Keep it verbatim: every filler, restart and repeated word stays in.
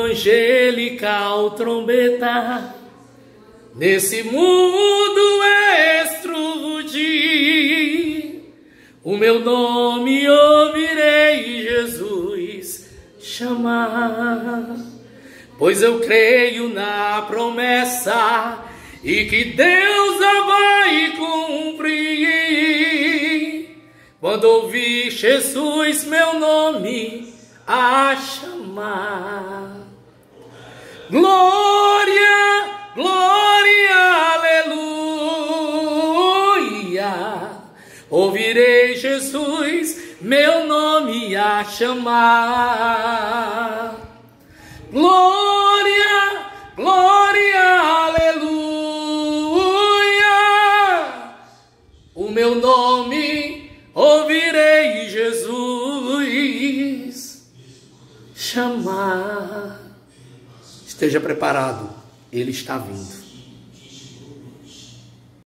angelical trombeta, nesse mundo extrude, o meu nome ouvirei Jesus chamar. Pois eu creio na promessa e que Deus a vai cumprir. Quando ouvir Jesus meu nome a chamar. Glória, glória, aleluia. Ouvirei Jesus meu nome a chamar. Glória, glória, aleluia. O meu nome ouvirei Jesus chamar. Esteja preparado, Ele está vindo.